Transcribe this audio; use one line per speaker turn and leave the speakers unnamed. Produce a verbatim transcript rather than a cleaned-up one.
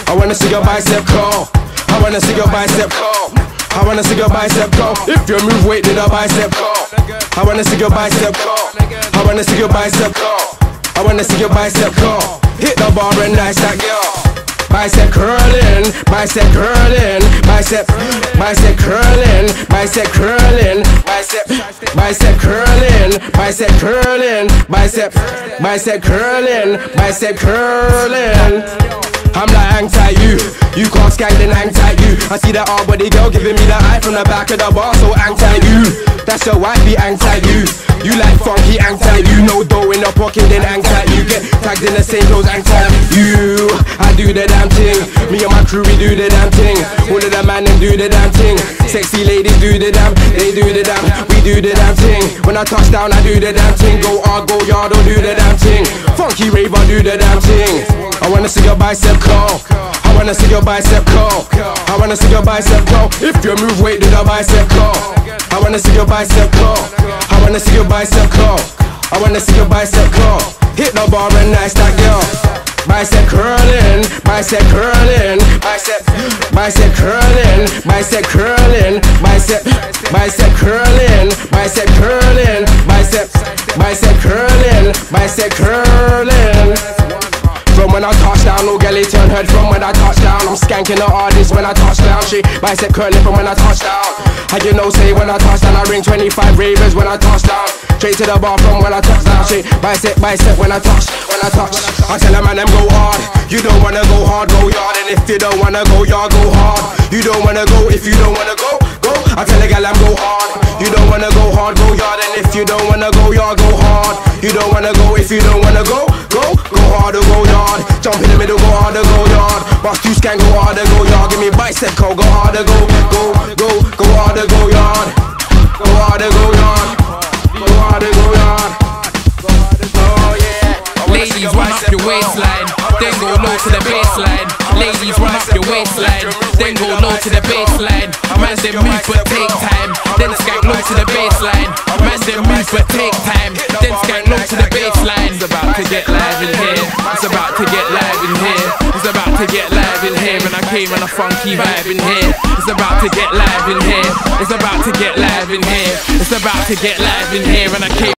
I wanna see your bicep curl. I wanna see your bicep curl. I wanna see your bicep curl. If you move weight, then a bicep curl. I wanna see your bicep curl. I wanna see your bicep curl. I wanna see your bicep curl. Hit the bar and nice that girl. Bicep curling, bicep curling, bicep, bicep curling, bicep curling, bicep, bicep curling, bicep curling, bicep, bicep curling, bicep curling. I'm like hang tight you, you can't skank then hang tight you. I see that hard body girl giving me the eye from the back of the bar, so hang tight you. That's your wifey, hang tight you. You like funky, hang tight you. No dough in the pocket, then hang tight you. Get tagged in the same clothes, hang tight you. I do the damn thing. Me and my crew, we do the damn thing. All of the man them do the damn thing. Sexy ladies do the damn, they do the damn, we do the damn thing. When I touch down, I do the damn thing. Go hard, go yard, or do the damn thing. Funky rave, I do the damn thing. I wanna see your bicep curl. I wanna see your bicep curl. I wanna see your bicep curl. If you move weight, do the bicep curl. I wanna see your bicep curl. I wanna see your bicep curl. I wanna see your bicep curl. Hit the bar and nice that girl. Bicep curling, bicep curling, bicep, bicep curling, bicep curling, bicep, bicep curling, bicep curling, bicep, bicep curling, bicep curling. From when I touch down, no girl turn head. From when I touch down, I'm skanking the hardest when I touch down. She bicep curling from when I touch down. And you know, say when I touch down, I ring twenty-five ravers when I touch down. Straight to the bar from when I touch down. She bicep, bicep when I touch, when I touch. I tell a man them go hard. You don't wanna go hard, go yard. And if you don't wanna go yard, go hard. You don't wanna go, if you don't wanna go, go. I tell a gal I'm go hard. You don't wanna go hard, go yard. And if you don't wanna go yard, go hard. You don't wanna go, if you don't wanna go, go. Go hard or go yard. Jump in the middle, go hard or go yard. Bust you scan, go hard or go yard. Give me bicep curl, go hard or go, go, go, go hard or go yard. Go hard or go yard. Go hard or go yard. Oh yeah.
Ladies, run up your waistline, then go low to the baseline. Ladies, run up your waistline, then go low to the baseline. Man, they move but take time, then skank low to the baseline. Man, they move but take time, then skank low to the baseline. It's about to get live in here. It's about to get live in here. It's about to get live in here. And I came on a funky vibe in here. It's about to get live in here. It's about to get live in here. It's about to get live in here. And I came